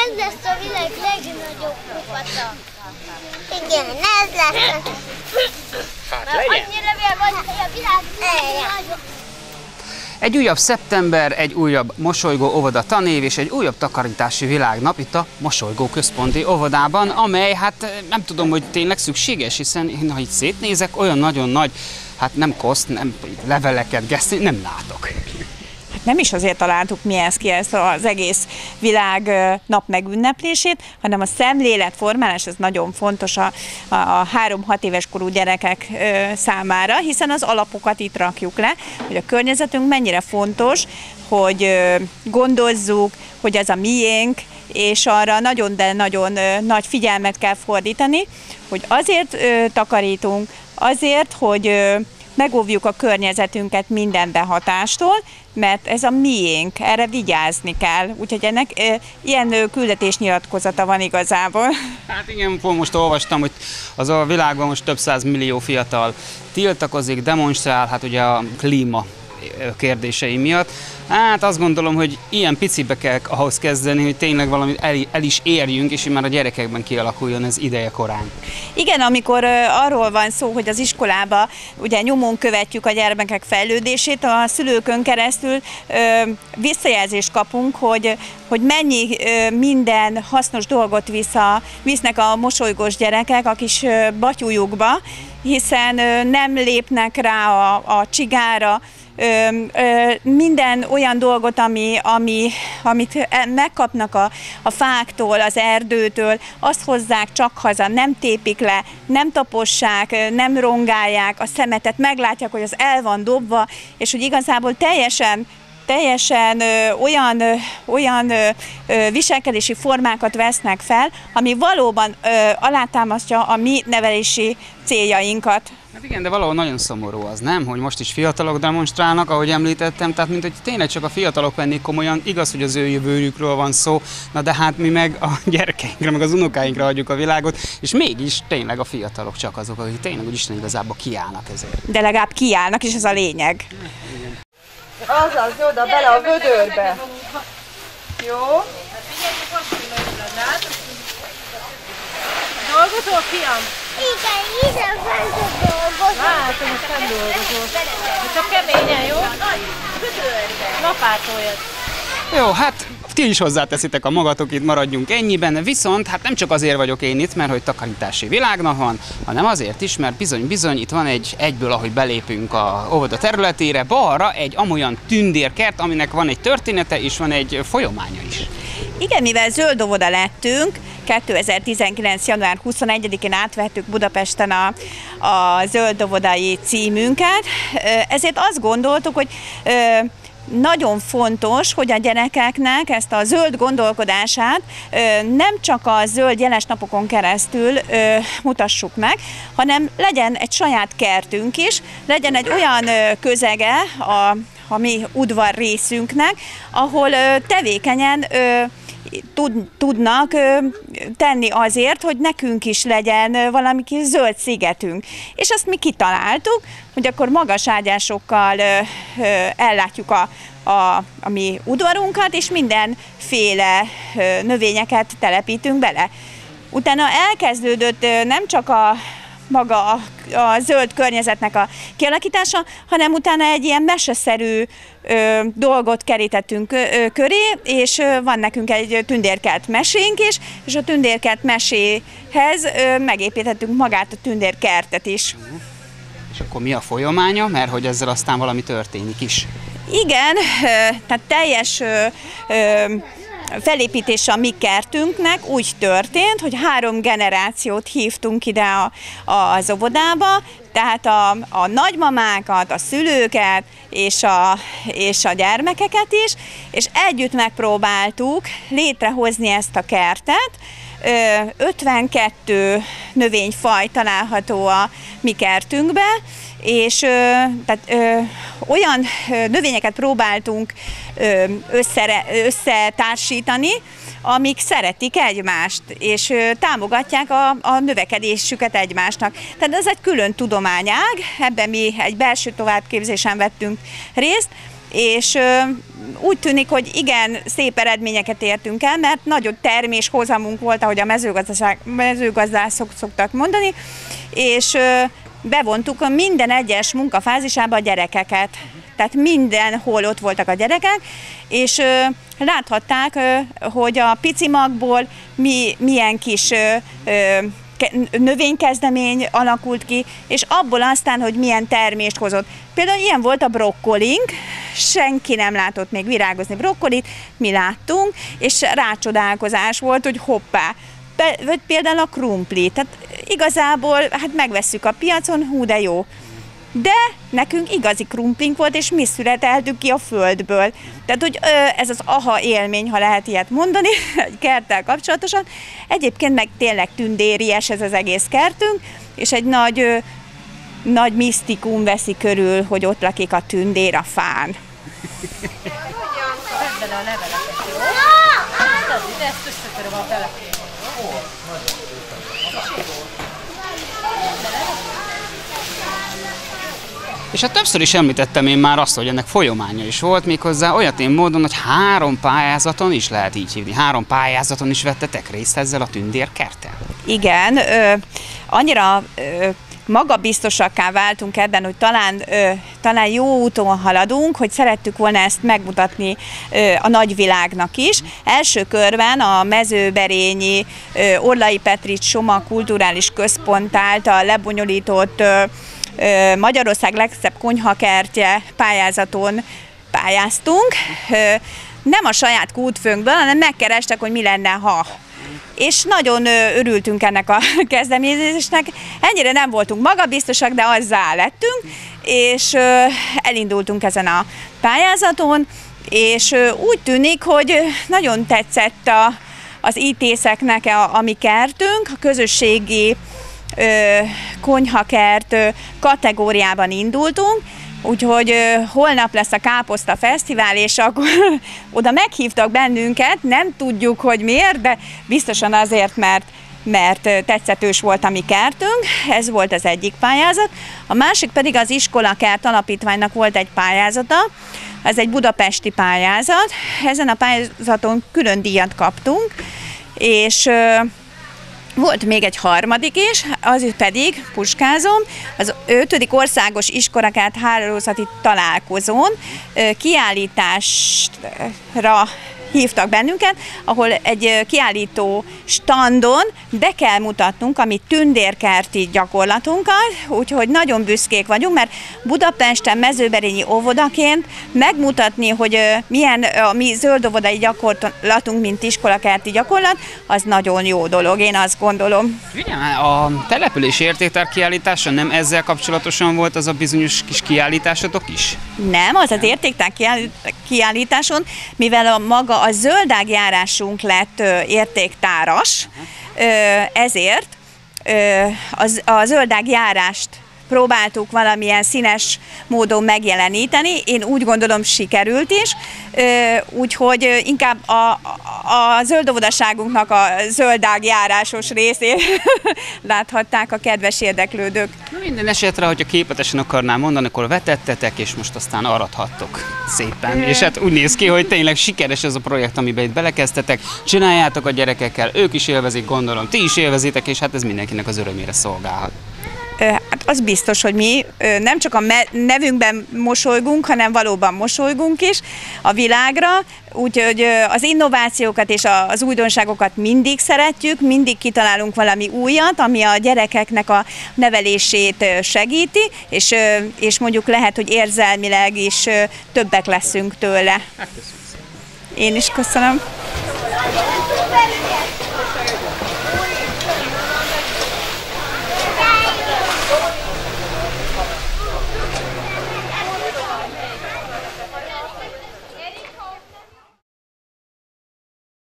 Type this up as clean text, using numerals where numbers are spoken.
ez lesz a világ legnagyobb kupata. Igen, ez lesz. Hát legyen. Annyira vagy a világ legnagyobb. Egy újabb szeptember, egy újabb mosolygó óvoda tanév és egy újabb takarítási világnap itt a Mosolygó Központi Óvodában, amely hát nem tudom, hogy tényleg szükséges, hiszen én, ha itt szétnézek, olyan nagyon nagy, hát nem koszt, nem leveleket, gesztén, nem látok. Nem is azért találtuk mi ezt ki, ezt az egész világ nap megünneplését, hanem a szemléletformálás, ez nagyon fontos a 3-6 éves korú gyerekek számára, hiszen az alapokat itt rakjuk le, hogy a környezetünk mennyire fontos, hogy gondozzuk, hogy ez a miénk, és arra nagyon, de nagyon nagy figyelmet kell fordítani, hogy azért takarítunk, azért, hogy megóvjuk a környezetünket minden behatástól, mert ez a miénk, erre vigyázni kell. Úgyhogy ennek ilyen küldetésnyilatkozata van igazából. Hát igen, most olvastam, hogy az a világban most több 100 millió fiatal tiltakozik, demonstrál, hát ugye a klíma kérdései miatt. Hát azt gondolom, hogy ilyen picibe kell ahhoz kezdeni, hogy tényleg valamit el is érjünk, és már a gyerekekben kialakuljon ez ideje korán. Igen, amikor arról van szó, hogy az iskolába ugye nyomon követjük a gyermekek fejlődését, a szülőkön keresztül visszajelzést kapunk, hogy mennyi minden hasznos dolgot visznek a mosolygós gyerekek a kis batyujukba, hiszen nem lépnek rá a csigára, minden olyan dolgot, amit megkapnak a fáktól, az erdőtől, azt hozzák csak haza, nem tépik le, nem tapossák, nem rongálják, a szemetet meglátják, hogy az el van dobva, és hogy igazából teljesen olyan viselkedési formákat vesznek fel, ami valóban alátámasztja a mi nevelési céljainkat. Hát igen, de valahol nagyon szomorú az, nem? Hogy most is fiatalok demonstrálnak, ahogy említettem, tehát mint hogy tényleg csak a fiatalok vennék komolyan, igaz, hogy az ő jövőjükről van szó, na de hát mi meg a gyerekeinkre, meg az unokáinkra adjuk a világot, és mégis tényleg a fiatalok csak azok, akik tényleg, úgy Isten igazából kiállnak ezért. De legalább kiállnak, és ez a lényeg. Azaz, oda bele a vödörbe. Jó? Dolgozol, fiam? Igen, ide fent dolgozom. Látom, hogy nem dolgozol. Csak keményen, jó? Lapátoljad. Jó, hát ti is hozzáteszitek a magatok, itt maradjunk ennyiben, viszont hát nem csak azért vagyok én itt, mert hogy takarítási világnap van, hanem azért is, mert bizony itt van egyből, ahogy belépünk a óvoda területére, balra egy amolyan tündérkert, aminek van egy története és van egy folyamánya is. Igen, mivel zöld óvoda lettünk, 2019. január 21-én átvettük Budapesten a zöld óvodai címünket, ezért azt gondoltuk, hogy nagyon fontos, hogy a gyerekeknek ezt a zöld gondolkodását nem csak a zöld jeles napokon keresztül mutassuk meg, hanem legyen egy saját kertünk is, legyen egy olyan közege a mi udvar részünknek, ahol tevékenyen tudnak tenni azért, hogy nekünk is legyen valami kis zöld szigetünk. És azt mi kitaláltuk, hogy akkor magas ágyásokkal ellátjuk a mi udvarunkat, és mindenféle növényeket telepítünk bele. Utána elkezdődött nem csak maga a zöld környezetnek a kialakítása, hanem utána egy ilyen meseszerű dolgot kerítettünk köré, és van nekünk egy tündérkert mesénk is, és a tündérkert meséhez megépítettünk magát a tündérkertet is. És akkor mi a folyamánya? Mert hogy ezzel aztán valami történik is. Igen, tehát teljes felépítése a mi kertünk úgy történt, hogy 3 generációt hívtunk ide az óvodába, tehát a nagymamákat, a szülőket és a gyermekeket is, és együtt megpróbáltuk létrehozni ezt a kertet. 52 növényfaj található a mi kertünkben, és olyan növényeket próbáltunk összetársítani, amik szeretik egymást, és támogatják a növekedésüket egymásnak. Tehát ez egy külön tudományág, ebben mi egy belső továbbképzésen vettünk részt, és úgy tűnik, hogy igen, szép eredményeket értünk el, mert nagyon terméshozamunk volt, ahogy a mezőgazdászok szoktak mondani, és bevontuk a minden egyes munkafázisába a gyerekeket. Tehát mindenhol ott voltak a gyerekek, és láthatták, hogy a pici magból milyen kis növénykezdemény alakult ki, és abból aztán, hogy milyen termést hozott. Például ilyen volt a brokkolink, senki nem látott még virágozni brokkolit, mi láttunk, és rácsodálkozás volt, hogy hoppá, vagy például a krumpli, tehát igazából hát megvesszük a piacon, hú de jó. De nekünk igazi krumplink volt, és mi születeltük ki a földből. Tehát, hogy ez az aha élmény, ha lehet ilyet mondani, egy kerttel kapcsolatosan. Egyébként meg tényleg tündéries ez az egész kertünk, és egy nagy misztikum veszi körül, hogy ott lakik a tündér a fán. Vedd bele a leveleket, jó? De ezt összetöröm a bele. És hát többször is említettem én már azt, hogy ennek folyamánya is volt, méghozzá olyatén módon, hogy 3 pályázaton is lehet így hívni. 3 pályázaton is vettetek részt ezzel a tündérkerttel? Igen, annyira magabiztosakká váltunk ebben, hogy talán jó úton haladunk, hogy szerettük volna ezt megmutatni a nagyvilágnak is. Első körben a Mezőberényi Orlai Petrics Soma Kulturális Központ által lebonyolított Magyarország legszebb konyhakertje pályázaton pályáztunk. Nem a saját kútfőnkből, hanem megkerestek, hogy mi lenne, ha. És nagyon örültünk ennek a kezdeményezésnek. Ennyire nem voltunk magabiztosak, de azzá lettünk, és elindultunk ezen a pályázaton, és úgy tűnik, hogy nagyon tetszett az ítészeknek a mi kertünk, a közösségi konyhakert kategóriában indultunk, úgyhogy holnap lesz a Káposzta Fesztivál, és akkor oda meghívtak bennünket, nem tudjuk, hogy miért, de biztosan azért, mert tetszetős volt a mi kertünk, ez volt az egyik pályázat. A másik pedig az Iskolakert Alapítványnak volt egy pályázata, ez egy budapesti pályázat, ezen a pályázaton külön díjat kaptunk, és volt még egy harmadik is, az pedig, puskázom, az 5. országos iskolakert hálózati találkozón kiállításra hívtak bennünket, ahol egy kiállító standon be kell mutatnunk a mi tündérkerti gyakorlatunkat, úgyhogy nagyon büszkék vagyunk, mert Budapesten mezőberényi óvodaként megmutatni, hogy milyen a mi zöldóvodai gyakorlatunk, mint iskolakerti gyakorlat, az nagyon jó dolog, én azt gondolom. Ugye, a települési értéktár kiállítása nem ezzel kapcsolatosan volt az a bizonyos kis kiállításotok is? Nem, az az értéktár kiállításon, mivel a maga a zöldágjárásunk lett értéktáras, ezért a zöldágjárást próbáltuk valamilyen színes módon megjeleníteni. Én úgy gondolom, sikerült is, úgyhogy inkább a zöldóvodaságunknak a zöldágjárásos részét láthatták a kedves érdeklődők. Minden esetre, hogyha képletesen akarnám mondani, akkor vetettetek, és most aztán arathattok szépen. És hát úgy néz ki, hogy tényleg sikeres ez a projekt, amiben itt belekezdtetek. Csináljátok a gyerekekkel, ők is élvezik, gondolom, ti is élvezitek, és hát ez mindenkinek az örömére szolgálhat. Hát az biztos, hogy mi nem csak a nevünkben mosolygunk, hanem valóban mosolygunk is a világra, úgyhogy az innovációkat és az újdonságokat mindig szeretjük, mindig kitalálunk valami újat, ami a gyerekeknek a nevelését segíti, és mondjuk lehet, hogy érzelmileg is többek leszünk tőle. Én is köszönöm.